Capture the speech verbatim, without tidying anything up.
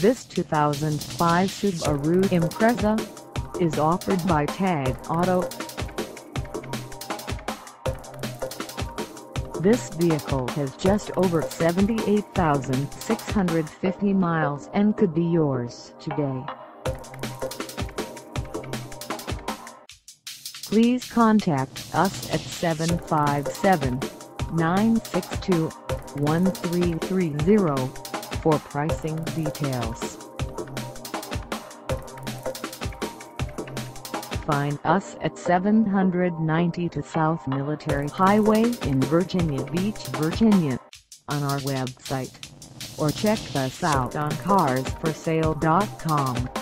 This two thousand five Subaru Impreza is offered by Tag Auto. This vehicle has just over seventy-eight thousand six hundred fifty miles and could be yours today. Please contact us at seven five seven, nine six two, one three three zero for pricing details. Find us at seven ninety-two South Military Highway in Virginia Beach, Virginia, on our website, or check us out on cars for sale dot com.